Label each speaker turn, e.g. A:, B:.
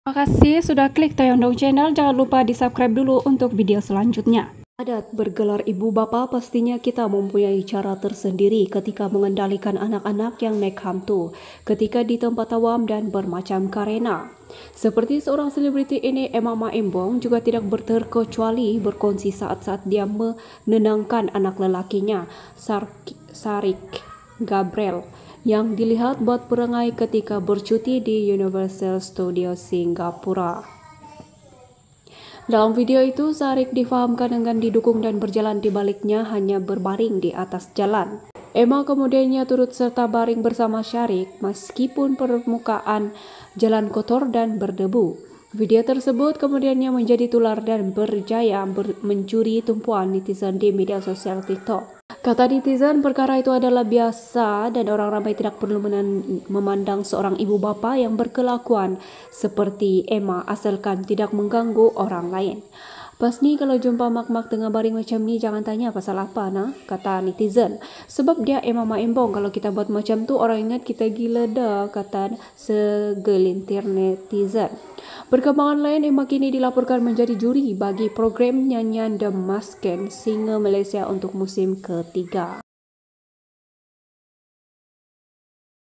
A: Terima kasih sudah klik Toyondong Channel. Jangan lupa di-subscribe dulu untuk video selanjutnya. Adat bergelar ibu bapa, pastinya kita mempunyai cara tersendiri ketika mengendalikan anak-anak yang naik hantu ketika di tempat awam dan bermacam karena. Seperti seorang selebriti ini, Emma Embong, juga tidak terkecuali berkongsi saat-saat dia menenangkan anak lelakinya, Sarik Gabriel, yang dilihat buat perangai ketika bercuti di Universal Studios Singapura. Dalam video itu, Sarik difahamkan dengan didukung dan berjalan di baliknya hanya berbaring di atas jalan. Emma kemudiannya turut serta baring bersama Sarik meskipun permukaan jalan kotor dan berdebu. Video tersebut kemudiannya menjadi tular dan berjaya mencuri tumpuan netizen di media sosial TikTok. Kata netizen, perkara itu adalah biasa dan orang ramai tidak perlu memandang seorang ibu bapa yang berkelakuan seperti Emma asalkan tidak mengganggu orang lain. Pas nih kalau jumpa mak-mak tengah baring macam ni, jangan tanya pasal apa nah, kata netizen. Sebab dia Emma Embong, kalau kita buat macam tu orang ingat kita gila dah, kata segelintir netizen. Perkembangan lain, Emma kini dilaporkan menjadi juri bagi program nyanyian The Masked Singer Malaysia untuk musim ketiga.